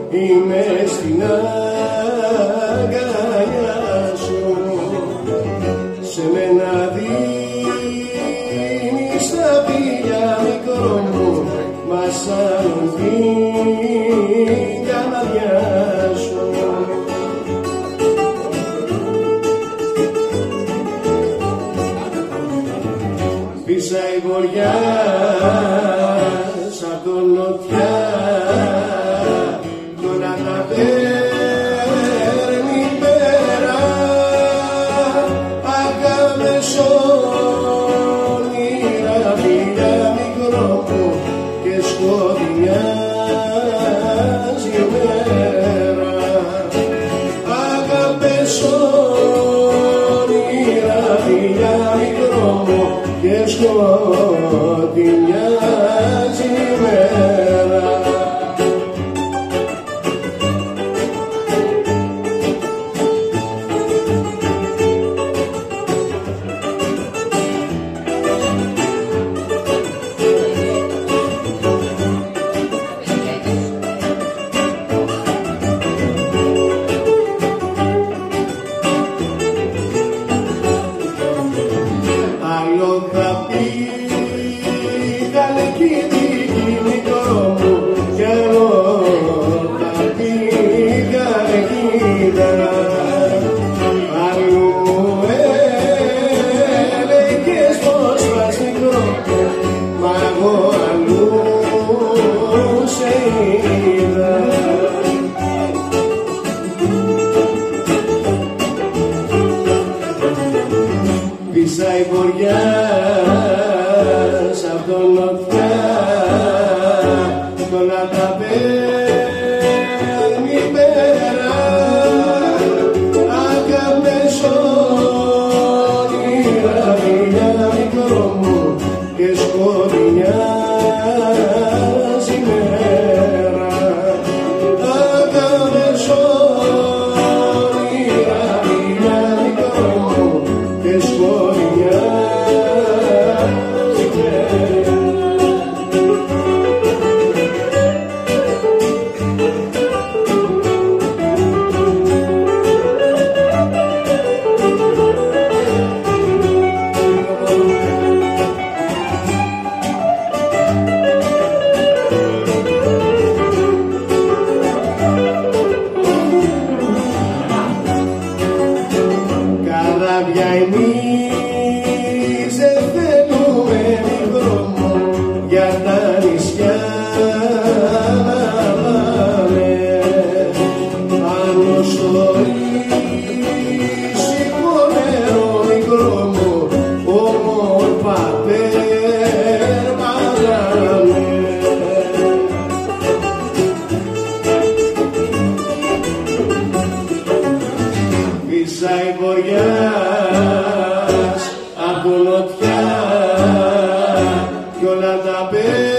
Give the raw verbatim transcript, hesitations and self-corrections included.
είμαι στην αγκαλιά σου. Σε μένα δίνεις τα πηλιά μικρό μου, μα σαν την καμαριά σου. Πίσα η βοριά σαν τον νοτιά κι όλα τα παίρνει πέρα. Αγάμες όνειρα φιλιά μικρό μου και σκοτεινιάζει η μέρα. Αγάπες όνειρα φιλιά μικρό μου και σκοτεινιάζει η μέρα. Άλλο θα πει καλεκίδικη μικρό μου κι εγώ θα πει καλεκίδα. Αλλού μου έλεγες πως πας μικρό μου, μα εγώ αλλού σε είδα. Πίσα η βοριά σαν τον νοτιά κι όλα τα παίρνει πέρα. Αγάπες όνειρα φιλιά μικρό μου και σκοτεινιάζει η μέρα. Αγάπες όνειρα φιλιά μικρό μου και σκοτεινιάζει η μέρα. Καράβια εμείς δεν θέλουμε μικρό μου για τα νησιά να πάμε. Πάνω στο ήσυχο νερό μικρό μου όμορφα περπατάμε. Πίσα η βοριάς απ' το νοτιά κι όλα τα